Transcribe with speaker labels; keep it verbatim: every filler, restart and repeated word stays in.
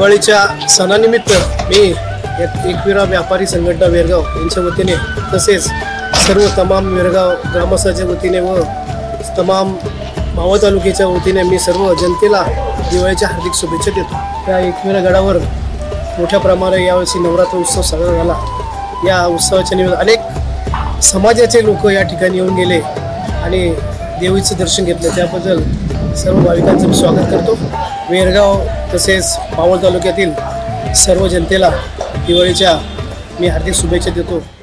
Speaker 1: दिवाळीच्या सणानिमित्त मी एकविरा व्यापारी संघटना वेरगाव यांच्या वतीने तसेच सर्व तमाम वेरगाव ग्रामस्थांच्या वतीने व तमाम मावळ तालुक्याच्या वतीने मी सर्व जनतेला दिवाळीच्या हार्दिक शुभेच्छा देतो। त्या एकविरा गडावर मोठ्या प्रमाणात यावर्षी नवरात्र उत्सव साजरा झाला। या उत्सवाच्या निमित्त अनेक समाजाचे लोक या ठिकाणी येऊन गेले आणि देवीचं दर्शन घेतलं। त्याबद्दल सर्व भाविकांचं मी स्वागत करतो। वेरगाव तसेच मावळ तालुक्यातील सर्व जनतेला दिवाळीच्या मी हार्दिक शुभेच्छा देतो।